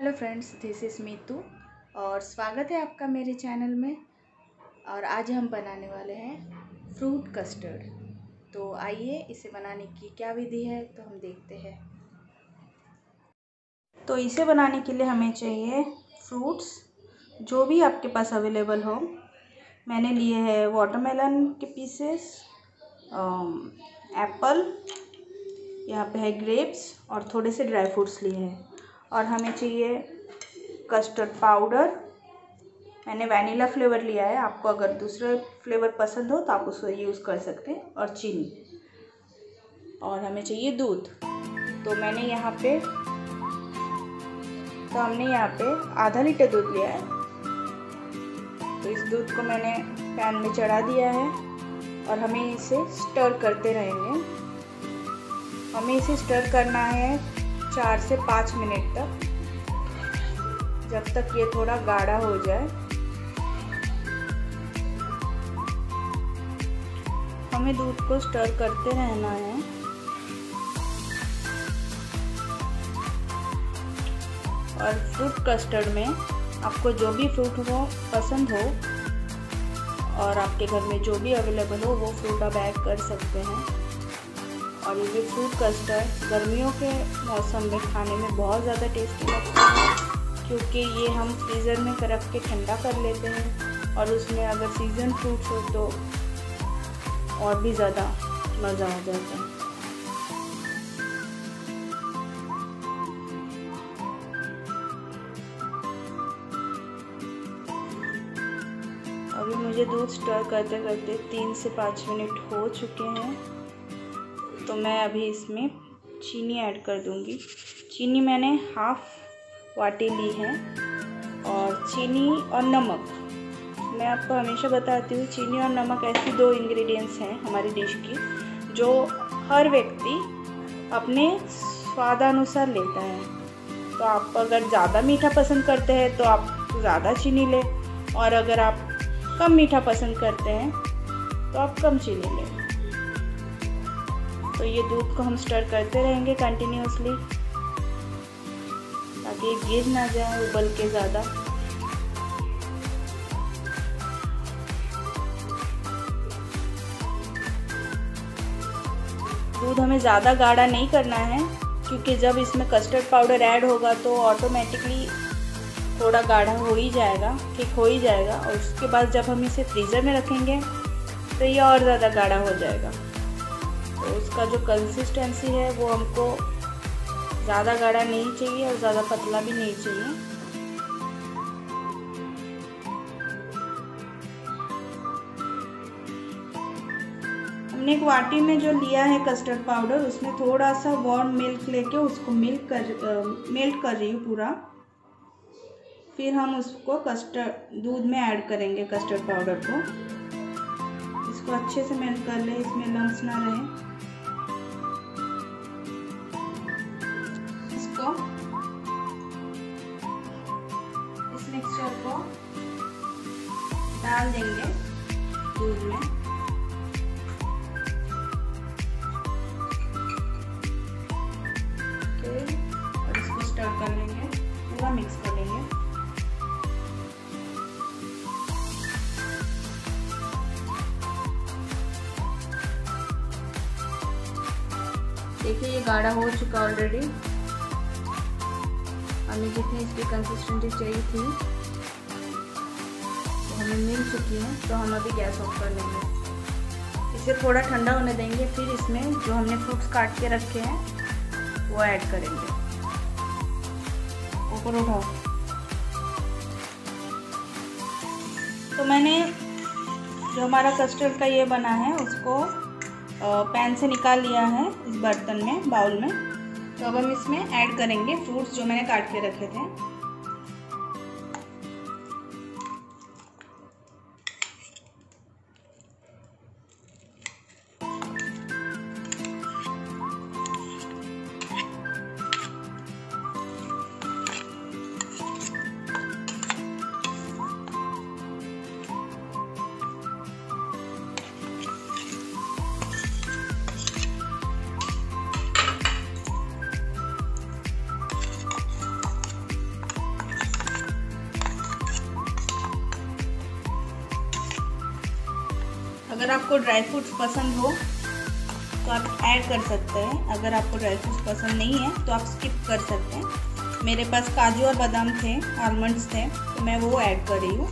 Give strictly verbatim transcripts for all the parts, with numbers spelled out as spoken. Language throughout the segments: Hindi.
Hello friends, this is Meetu और स्वागत है आपका मेरे चैनल में। और आज हम बनाने वाले हैं फ्रूट कस्टर्ड। तो आइए इसे बनाने की क्या विधि है तो हम देखते हैं। तो इसे बनाने के लिए हमें चाहिए फ्रूट्स, जो भी आपके पास अवेलेबल हो। मैंने लिए हैं वाटरमेलन के पीसेस, एप्पल, यहाँ पे है ग्रेप्स और थोड़े से ड्राई फ्रूट्स लिए हैं। और हमें चाहिए कस्टर्ड पाउडर। मैंने वैनिला फ्लेवर लिया है, आपको अगर दूसरे फ्लेवर पसंद हो तो आप उसको यूज़ कर सकते हैं। और चीनी, और हमें चाहिए दूध। तो मैंने यहाँ पे तो हमने यहाँ पे आधा लीटर दूध लिया है। तो इस दूध को मैंने पैन में चढ़ा दिया है और हमें इसे स्टर करते रहेंगे। हमें इसे स्टर करना है चार से पाँच मिनट तक, जब तक ये थोड़ा गाढ़ा हो जाए। हमें दूध को स्टर करते रहना है। और फ्रूट कस्टर्ड में आपको जो भी फ्रूट हो पसंद हो और आपके घर में जो भी अवेलेबल हो वो फ्रूट आप ऐड कर सकते हैं। और ये फ्रूट कस्टर्ड गर्मियों के मौसम में खाने में बहुत ज़्यादा टेस्टी लगता है, क्योंकि ये हम फ्रीज़र में रख के ठंडा कर लेते हैं। और उसमें अगर सीज़न फ्रूट्स हो तो और भी ज़्यादा मज़ा आ जाता है। अभी मुझे दूध स्टर करते करते तीन से पाँच मिनट हो चुके हैं। तो मैं अभी इसमें चीनी ऐड कर दूंगी। चीनी मैंने हाफ वाटी ली है। और चीनी और नमक, मैं आपको हमेशा बताती हूँ, चीनी और नमक ऐसी दो इंग्रेडिएंट्स हैं हमारी डिश की जो हर व्यक्ति अपने स्वादानुसार लेता है। तो आप अगर ज़्यादा मीठा पसंद करते हैं तो आप ज़्यादा चीनी लें, और अगर आप कम मीठा पसंद करते हैं तो आप कम चीनी लें। तो ये दूध को हम स्टर करते रहेंगे कंटिन्यूसली, ताकि ये गिर ना जाए उबल के ज़्यादा। दूध हमें ज़्यादा गाढ़ा नहीं करना है, क्योंकि जब इसमें कस्टर्ड पाउडर ऐड होगा तो ऑटोमेटिकली थोड़ा गाढ़ा हो ही जाएगा, ठीक हो ही जाएगा। और उसके बाद जब हम इसे फ्रीज़र में रखेंगे तो ये और ज़्यादा गाढ़ा हो जाएगा। तो उसका जो कंसिस्टेंसी है वो हमको ज़्यादा गाढ़ा नहीं चाहिए और ज़्यादा पतला भी नहीं चाहिए। हमने एक वाटी में जो लिया है कस्टर्ड पाउडर, उसमें थोड़ा सा वार्म मिल्क लेके उसको मिल्क कर मेल्ट कर रही हूँ पूरा। फिर हम उसको कस्टर्ड दूध में ऐड करेंगे कस्टर्ड पाउडर को। इसको अच्छे से मेल्ट कर ले, इसमें लम्स ना रहे। इसको इस मिक्सचर को डाल देंगे दूध में। और इसको स्टर कर लेंगे, पूरा मिक्स कर लेंगे। देखिए ये गाढ़ा हो चुका ऑलरेडी। हमें जितनी इसकी कंसिस्टेंसी चाहिए थी तो हमें मिल चुकी है। तो हम अभी गैस ऑफ कर लेंगे। इसे थोड़ा ठंडा होने देंगे, फिर इसमें जो हमने फ्रूट्स काट के रखे हैं वो ऐड करेंगे। ऊपर उठाओ। तो मैंने जो हमारा कस्टर्ड का ये बना है उसको पैन से निकाल लिया है इस बर्तन में, बाउल में। तो अब हम इसमें ऐड करेंगे फ्रूट्स जो मैंने काट के रखे थे। अगर आपको ड्राई फ्रूट्स पसंद हो तो आप ऐड कर सकते हैं, अगर आपको ड्राई फ्रूट्स पसंद नहीं है तो आप स्किप कर सकते हैं। मेरे पास काजू और बादाम थे, आलमंड्स थे, तो मैं वो ऐड कर रही हूँ।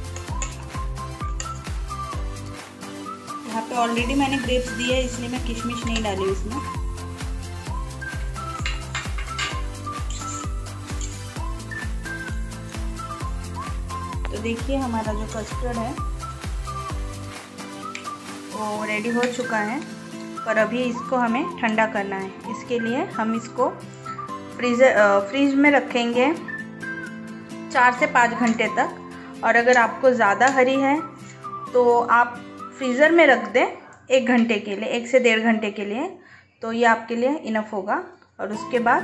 यहाँ पे ऑलरेडी मैंने ग्रेप्स दिए है, इसलिए मैं किशमिश नहीं डाली इसमें। तो देखिए हमारा जो कस्टर्ड है वो रेडी हो चुका है, पर अभी इसको हमें ठंडा करना है। इसके लिए हम इसको फ्रीज़र फ्रीज में रखेंगे चार से पाँच घंटे तक। और अगर आपको ज़्यादा हरी है तो आप फ्रीज़र में रख दें एक घंटे के लिए, एक से डेढ़ घंटे के लिए, तो ये आपके लिए इनफ होगा। और उसके बाद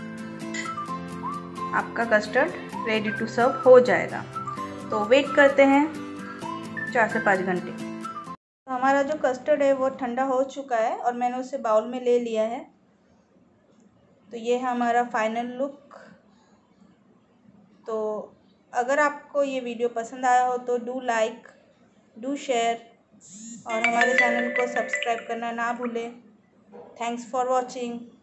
आपका कस्टर्ड रेडी टू सर्व हो जाएगा। तो वेट करते हैं चार से पाँच घंटे। तो हमारा जो कस्टर्ड है वो ठंडा हो चुका है और मैंने उसे बाउल में ले लिया है। तो ये है हमारा फाइनल लुक। तो अगर आपको ये वीडियो पसंद आया हो तो डू लाइक, डू शेयर और हमारे चैनल को सब्सक्राइब करना ना भूलें। Thanks for watching.